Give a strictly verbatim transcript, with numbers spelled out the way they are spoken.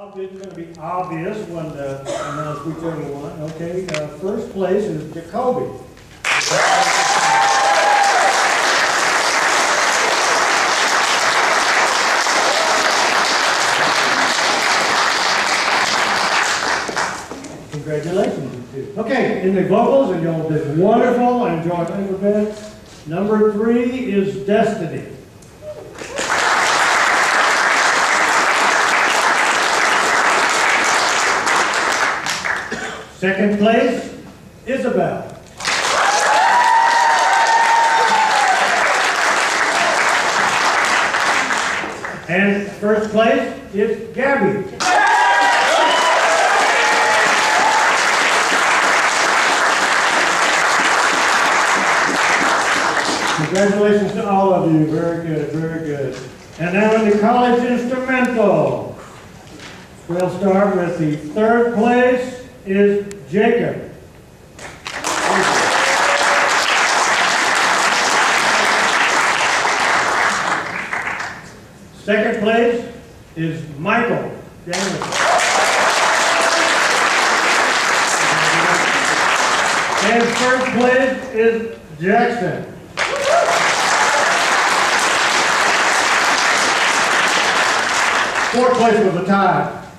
It's going to be obvious when uh, announce whichever one. Okay, uh, first place is Jacoby. Congratulations, you two. Okay, in the vocals, and y'all did wonderful. I enjoyed every bit. Number three is Destiny. Second place, Isabel. And first place is Gabby. Congratulations to all of you. Very good, very good. And now in the college instrumental, we'll start with the third place is Jacob. Second place is Michael Danielson. And first place is Jackson. Fourth place was a tie.